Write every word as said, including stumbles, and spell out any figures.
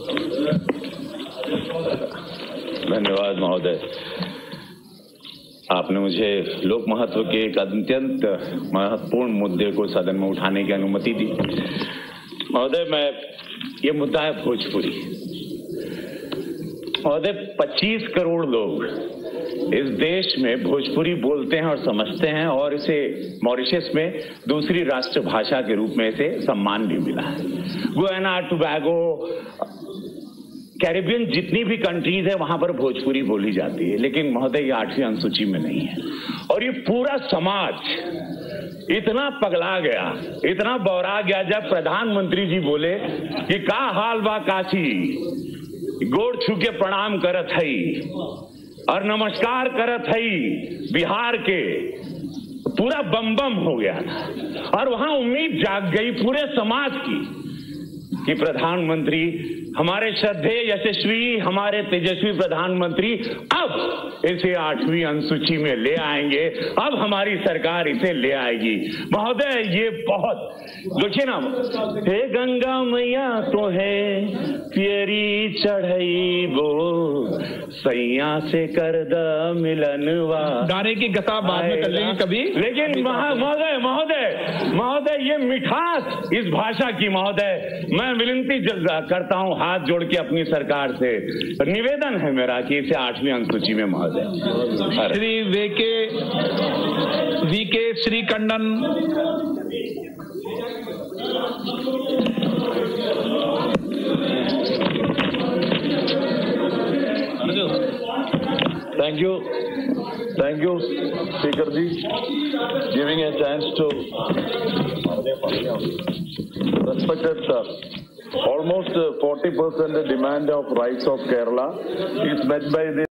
धन्यवाद महोदय। आपने मुझे लोक महत्व के एक अत्यंत महत्वपूर्ण मुद्दे को सदन में उठाने की अनुमति दी। महोदय, मैं ये मुद्दा है भोजपुरी। महोदय, पच्चीस करोड़ लोग इस देश में भोजपुरी बोलते हैं और समझते हैं, और इसे मॉरिशस में दूसरी राष्ट्रभाषा के रूप में इसे सम्मान भी मिला है। गुयाना, टोबैगो, कैरिबियन जितनी भी कंट्रीज है वहां पर भोजपुरी बोली जाती है, लेकिन महोदय ये आठवीं अनुसूची में नहीं है। और ये पूरा समाज इतना पगला गया, इतना बौरा गया जब प्रधानमंत्री जी बोले कि का हाल बा काशी, गोड़ छू के प्रणाम करत हई और नमस्कार करत हई बिहार के। पूरा बम बम हो गया था और वहां उम्मीद जाग गई पूरे समाज की कि प्रधानमंत्री, हमारे श्रद्धेय यशस्वी, हमारे तेजस्वी प्रधानमंत्री अब इसे आठवीं अनुसूची में ले आएंगे, अब हमारी सरकार इसे ले आएगी। महोदय, ये बहुत देखिए ना, हे गंगा मैया तो है प्यारी चढ़ई वो, सैया से कर द मिलनवा। गाने की गता बाद में कर लेंगे कभी, लेकिन महोदय महोदय महोदय ये मिठास इस भाषा की, महोदय मैं विनती करता हूँ हाथ जोड़ के अपनी सरकार से, निवेदन है मेरा कि इसे आठवीं अनुसूची में महोदय। Shri V K V K Shri Kandan. Thank you. Thank you, Speaker ji, giving a chance to respected sir. Almost forty percent demand of rights of Kerala is met by the